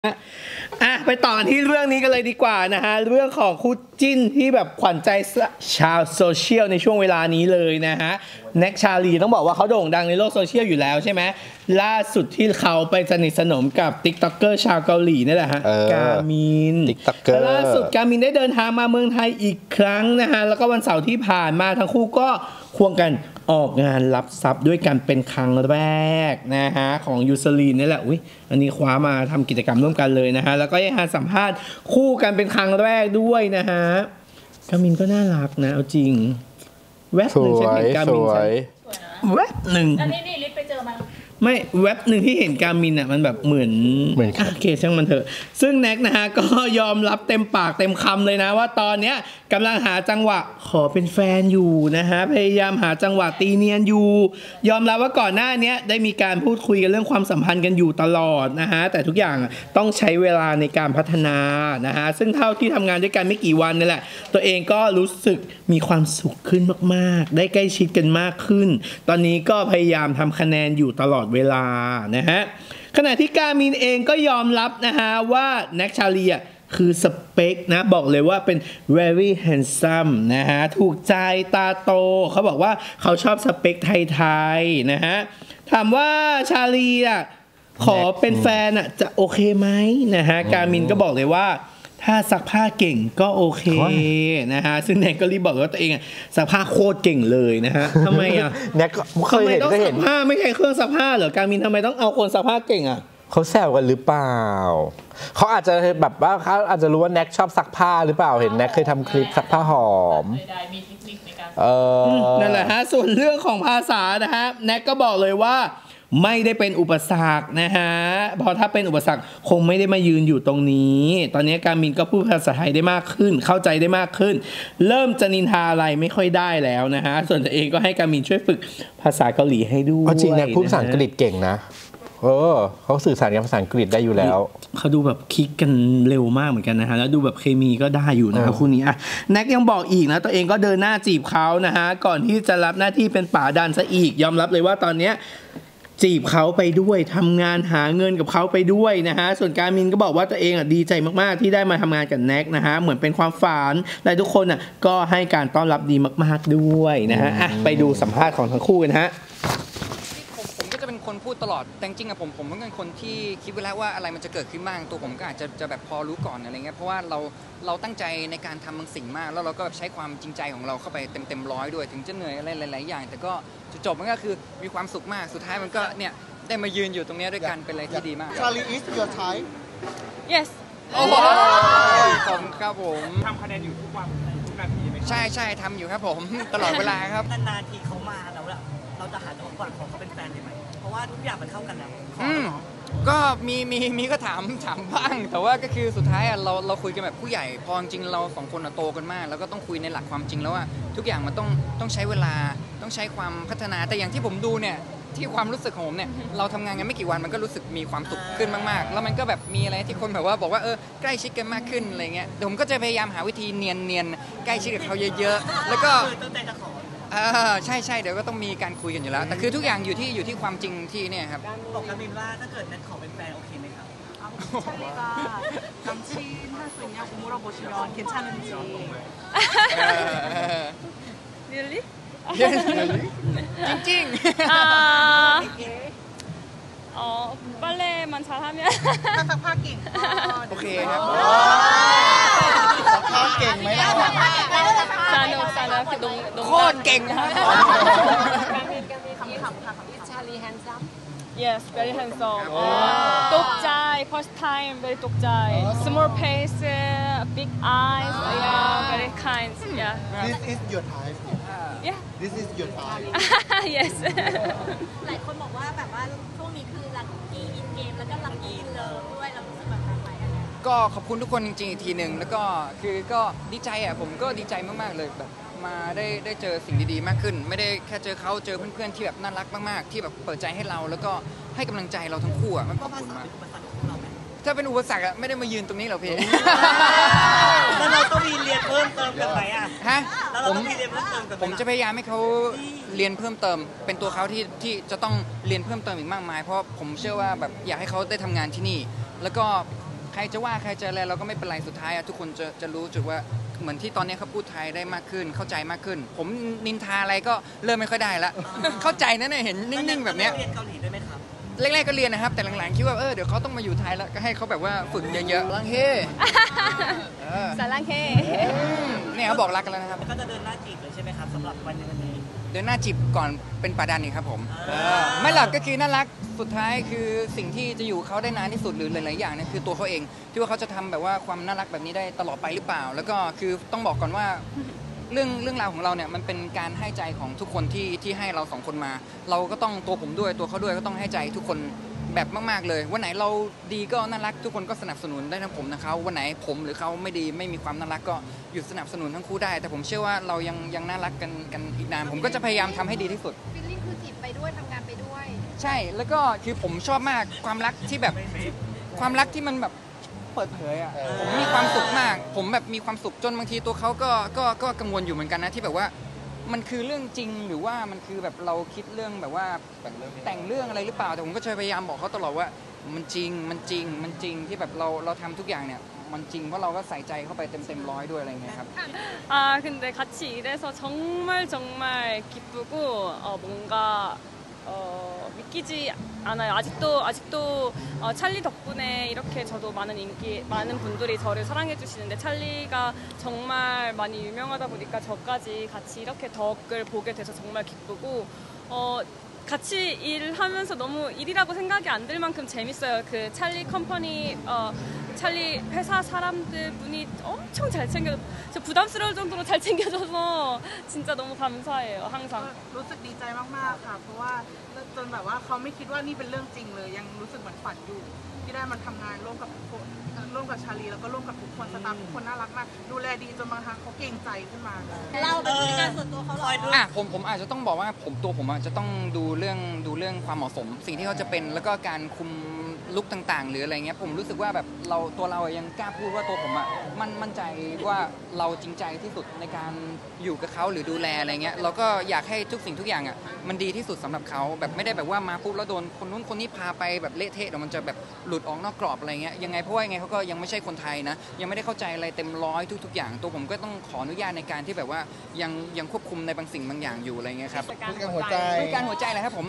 ไปต่อกันที่เรื่องนี้กันเลยดีกว่านะฮะเรื่องของคู่จิ้นที่แบบขวัญใจชาวโซเชียลในช่วงเวลานี้เลยนะฮะแน็กชาลีต้องบอกว่าเขาโด่งดังในโลกโซเชียลอยู่แล้วใช่ไหมล่าสุดที่เขาไปสนิทสนมกับติ๊กต็อกเกอร์ชาวเกาหลีนี่แหละฮะกามินล่าสุดกามินได้เดินทางมาเมืองไทยอีกครั้งนะฮะแล้วก็วันเสาร์ที่ผ่านมาทั้งคู่ก็ควงกันออกงานรับทรัพย์ด้วยกันเป็นครั้งแรกนะฮะของยูซลีนนี่แหละอันนี้คว้ามาทำกิจกรรมร่วมกันเลยนะฮะแล้วก็ยังสัมภาษณ์คู่กันเป็นครั้งแรกด้วยนะฮะกามินก็น่ารักนะเอาจริงแวบหนึ่งฉันเห็นกามินแวบหนึ่งอันนี้ลิศไปเจอมาไม่แว็บหนึ่งที่เห็นกามินอ่ะมันแบบเหมือนโอเคช่างมันเถอะซึ่งแน็กนะฮะก็ยอมรับเต็มปากเต็มคำเลยนะว่าตอนเนี้ยกำลังหาจังหวะขอเป็นแฟนอยู่นะฮะพยายามหาจังหวะตีเนียนอยู่ยอมรับว่าก่อนหน้านี้ได้มีการพูดคุยกันเรื่องความสัมพันธ์กันอยู่ตลอดนะฮะแต่ทุกอย่างต้องใช้เวลาในการพัฒนานะฮะซึ่งเท่าที่ทำงานด้วยกันไม่กี่วันนี่แหละตัวเองก็รู้สึกมีความสุขขึ้นมากๆได้ใกล้ชิดกันมากขึ้นตอนนี้ก็พยายามทำคะแนนอยู่ตลอดเวลานะฮะขณะที่กามินเองก็ยอมรับนะฮะว่าแน็กชาลีคือสเปคนะบอกเลยว่าเป็น very handsome นะฮะถูกใจตาโตเขาบอกว่าเขาชอบสเปคไทยๆนะฮะถามว่าชาลีขอเป็นแฟนจะโอเคไหมนะฮะกามินก็บอกเลยว่าถ้าซักผ้าเก่งก็โอเคนะฮะซึ่งแน็กก็รีบบอกว่าตัวเองซักผ้าโคตรเก่งเลยนะฮะทำไมแน็กเคยเห็นก็เห็นผ้าไม่ใช่เครื่องซักผ้าเหรอการมินทำไมต้องเอาคนซักผ้าเก่งเขาแซวกันหรือเปล่าเขาอาจจะแบบว่าเขาอาจจะรู้ว่าแน็กชอบซักผ้าหรือเปล่าเห็นแน็กเคยทำคลิปซักผ้าหอมมีเทคนิคในการนั่นแหละฮะส่วนเรื่องของภาษานะฮะแน็กก็บอกเลยว่าไม่ได้เป็นอุปสรรคนะฮะเพราะถ้าเป็นอุปสรรคคงไม่ได้มายืนอยู่ตรงนี้ตอนนี้การมินก็พูดภาษาไทยได้มากขึ้นเข้าใจได้มากขึ้นเริ่มจะนินทาอะไรไม่ค่อยได้แล้วนะฮะส่วนตัวเองก็ให้การมินช่วยฝึกภาษาเกาหลีให้ด้วยจริงนะพูดภาษาอังกฤษเก่งนะเขาสื่อสารกับภาษาอังกฤษได้อยู่แล้วเขาดูแบบคลิกกันเร็วมากเหมือนกันนะฮะแล้วดูแบบเคมีก็ได้อยู่นะครับคู่นี้แน็กยังบอกอีกนะตัวเองก็เดินหน้าจีบเขานะฮะก่อนที่จะรับหน้าที่เป็นป๋าดันซะอีกยอมรับเลยว่าตอนเนี้ยจีบเขาไปด้วยทำงานหาเงินกับเขาไปด้วยนะฮะส่วนการมินก็บอกว่าตัวเองดีใจมากๆที่ได้มาทำงานกับแน็กนะฮะเหมือนเป็นความฝันและทุกคนก็ให้การต้อนรับดีมากๆด้วยนะฮะไปดูสัมภาษณ์ของทั้งคู่กันฮะผมก็จะเป็นคนพูดตลอดแต่จริงๆผมก็เป็นคนที่คิดไว้แล้วว่าอะไรมันจะเกิดขึ้นบ้างตัวผมก็อาจจะแบบพอรู้ก่อนอะไรเงี้ยเพราะว่าเราตั้งใจในการทำบางสิ่งมากแล้วเราก็แบบใช้ความจริงใจของเราเข้าไปเต็มร้อยด้วยถึงจะเหนื่อยอะไรหลายๆอย่างแต่ก็จุดจบมันก็คือมีความสุขมากสุดท้ายมันก็เนี่ยได้มายืนอยู่ตรงนี้ด้วยกันเป็นอะไรที่ดีมาก Charlie is your type yes โอ้โหผมครับผมทำคะแนนอยู่ทุกวันทุกนาทีไหมใช่ทำอยู่ครับผมตลอดเวลาครับนานๆทีเขามาแล้วเราจะหาจังหวะก่อนของเขาเป็นแฟนได้ไหมเพราะว่าทุกอย่างมันเข้ากันแล้วก็มีก็ถามบ้างแต่ว่าก็คือสุดท้ายเราคุยกันแบบผู้ใหญ่พอจริงเราสองคนโตกันมากแล้วก็ต้องคุยในหลักความจริงแล้วว่าทุกอย่างมันต้องใช้เวลาต้องใช้ความพัฒนาแต่อย่างที่ผมดูเนี่ยที่ความรู้สึกของผมเนี่ยเราทำงานกันไม่กี่วันมันก็รู้สึกมีความสุขขึ้นมากๆแล้วมันก็แบบมีอะไรที่คนแบบว่าบอกว่าใกล้ชิดกันมากขึ้นอะไรเงี้ยผมก็จะพยายามหาวิธีเนียนใกล้ชิดกับเขาเยอะๆแล้วก็ใช่เดี๋ยวก็ต้องมีการคุยกันอยู่แล้วแต่คือทุกอย่างอยู่ที่ความจริงที่เนี่ยครับบอกกามินว่าถ้าเกิดแน็กขอเป็นแฟนโอเคไหมครับ really จริง 빨래만 잘하면 ซักผ้าเก่งโอเคครับซักผ้าเก่งไหมล่ะโคตรเก่งครับ Charlie handsome yes very handsome ตกใจ first time very ตกใจ small face big eyes yeah very kind yeah This is your type yeah This is your type yes หลายคนบอกว่าแบบว่าช่วงนี้คือลัคกี้อินเกมแล้วก็ลัคกี้เลิฟด้วยเรารู้สึกแบบไหนก็ขอบคุณทุกคนจริงๆอีกทีหนึ่งแล้วก็คือก็ดีใจผมก็ดีใจมากๆเลยแบบมาได้เจอสิ่งดีๆมากขึ้นไม่ได้แค่เจอเขาเจอเพื่อนๆที่แบบน่ารักมากๆที่แบบเปิดใจให้เราแล้วก็ให้กำลังใจเราทั้งคู่มันขอบคุณมากถ้าเป็นอุปสรรคไม่ได้มายืนตรงนี้หรอกพี่แล้วเราต้องมีเรียนเพิ่มเติมกันไหมฮะผมจะพยายามให้เขาเรียนเพิ่มเติมเป็นตัวเขาที่จะต้องเรียนเพิ่มเติมอีกมากมายเพราะผมเชื่อว่าแบบอยากให้เขาได้ทำงานที่นี่แล้วก็ใครจะว่าใครจะอะไรเราก็ไม่เป็นไรสุดท้ายทุกคนจะรู้จุดว่าเหมือนที่ตอนนี้เขาพูดไทยได้มากขึ้นเข้าใจมากขึ้น ผมนินทาอะไรก็เริ่มไม่ค่อยได้ละเข้าใจนะเนี่ยเห็นนิ่งๆแบบเนี้ยเรียนเกาหลีได้ไหมครับแรกๆก็เรียนนะครับแต่หลังๆคิดว่าเดี๋ยวเขาต้องมาอยู่ไทยแล้วก็ให้เขาแบบว่าฝึกเยอะๆลังเฮสารังเฮเนี่ยเขาบอกรักกันแล้วนะครับก็จะเดินหน้าจีบเลยใช่ไหมครับสำหรับวันนี้เดินหน้าจีบก่อนเป็นป่าดันอีกครับผมไม่หลักก็คือน่ารักสุดท้ายคือสิ่งที่จะอยู่เขาได้นานที่สุดหรือหลายๆอย่างเนี่ยคือตัวเขาเองที่ว่าเขาจะทำแบบว่าความน่ารักแบบนี้ได้ตลอดไปหรือเปล่า แล้วก็คือต้องบอกก่อนว่าเรื่องราวของเราเนี่ยมันเป็นการให้ใจของทุกคนที่ให้เราสองคนมา เราก็ต้องตัวผมด้วยตัวเขาด้วยก็ต้องให้ใจทุกคนแบบมากๆเลยวันไหนเราดีก็น่ารักทุกคนก็สนับสนุนได้ทั้งผมนะเขาวันไหนผมหรือเขาไม่ดีไม่มีความน่ารักก็หยุดสนับสนุนทั้งคู่ได้แต่ผมเชื่อว่าเรายังน่ารักกันอีกนานผมก็จะพยายามทำให้ดีที่สุดฟิลลิ่งคือจีบไปด้วยทำงานไปด้วยใช่แล้วก็คือผมชอบมากความรักที่แบบความรักที่มันแบบเปิดเผยอ่ะผมมีความสุขมากผมแบบมีความสุขจนบางทีตัวเขาก็กังวลอยู่เหมือนกันนะที่แบบว่ามันคือเรื่องจริงหรือว่ามันคือแบบเราคิดเรื่องแบบว่าแต่งเรื่องอะไรหรือเปล่าแต่ผมก็จะพยายามบอกเขาตลอดว่ามันจริงที่แบบเราทำทุกอย่างเนี่ยมันจริงเพราะเราก็ใส่ใจเข้าไปเต็มร้อยด้วยอะไรเงี้ยครับ 근데 같이 일해서 정말 기쁘고 뭔가 믿기지 않아요. 아직도 찰리 덕분에 이렇게 저도 많은 분들이 저를 사랑해 주시는데 찰리가 정말 많이 유명하다 보니까 저까지 같이 이렇게 덕을 보게 돼서 정말 기쁘고 같이 일하면서 너무 일이라고 생각이 안 들 만큼 재밌어요. 그 찰리 컴퍼니 찰리 회사 사람들 분이 엄청 잘 챙겨 저 부담스러울 정도로 잘 챙겨줘서 진짜 너무 감사해요. 항상 รู้สึกดีใจมากๆค่ะเพราะว่าจนแบบว่าเขาไม่คิดว่านี่เป็นเรื่องจริงเลยยังรู้สึกเหมือนฝันอยู่ที่ได้มาทำงานร่วมกับทุกคนร่วมกับชาลีแล้วก็ร่วมกับทุกคนสตาฟทุกคนน่ารักมากดูแลดีจนบางครั้งเขาเกรงใจขึ้นมาเราเป็นผู้จัดการส่วนตัวเขาเหรอผมอาจจะต้องบอกว่าผมอาจจะต้องดูเรื่องความเหมาะสม สิ่งที่เขาจะเป็นแล้วก็การคุมลุคต่างๆ หรืออะไรเงี้ยผมรู้สึกว่าแบบตัวเรายังกล้าพูดว่าตัวผมมั่นใจว่าเราจริงใจที่สุดในการอยู่กับเขาหรือดูแลอะไรเงี้ยเราก็อยากให้ทุกสิ่งทุกอย่างมันดีที่สุดสำหรับเขาแบบไม่ได้แบบว่ามาปุ๊บแล้วโดนคนนู้นคนนี้พาไปแบบเละเทะเดี๋ยวมันจะแบบหลุดออกนอกกรอบอะไรเงี้ยยังไงเพราะว่ายังไงเขาก็ยังไม่ใช่คนไทยนะยังไม่ได้เข้าใจอะไรเต็มร้อยทุกๆอย่างตัวผมก็ต้องขออนุญาตในการที่แบบว่ายังควบคุมในบางสิ่งบางอย่างอยู่อะไรเงี้ยครับการหัวใจการหัวใจเลยครับผม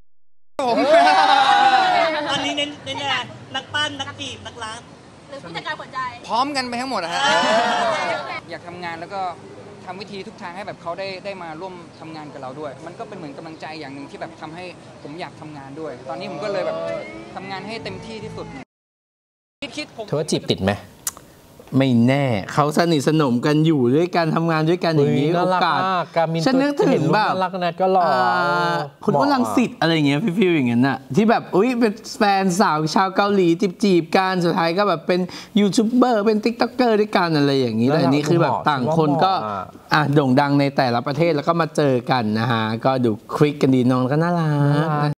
ตอนนี้เน้นนักปั้นนักจีบนักรักหรือผู้จัดการหัวใจพร้อมกันไปทั้งหมดอะฮะอยากทำงานแล้วก็ทำวิธีทุกทางให้แบบเขาได้มาร่วมทำงานกับเราด้วย มันก็เป็นเหมือนกำลังใจอย่างหนึ่งที่แบบทำให้ผมอยากทำงานด้วย ตอนนี้ผมก็เลยแบบทำงานให้เต็มที่ที่สุดคิดผมเธอว่าจีบติดไหมไม่แน่เขาสนิทสนมกันอยู่ด้วยกันทำงานด้วยกันอย่างนี้น่าโอรักกาสมากการมินฉันนึกถึงแบบน่ารักนะก็หล่อคุณว่ารังสิตอะไรอย่างเงี้ยฟิวๆอย่างนั้นน่ะที่แบบอุ้ยเป็นแฟนสาวชาวเกาหลีจีบกันสุดท้ายก็แบบเป็นยูทูบเบอร์เป็นติ๊กต็อกเกอร์ด้วยกันอะไรอย่างนี้แต่อันนี้คือแบบต่างคนก็โด่งดังในแต่ละประเทศแล้วก็มาเจอกันนะฮะก็ดูคลิกกันดีน้องก็น่ารัก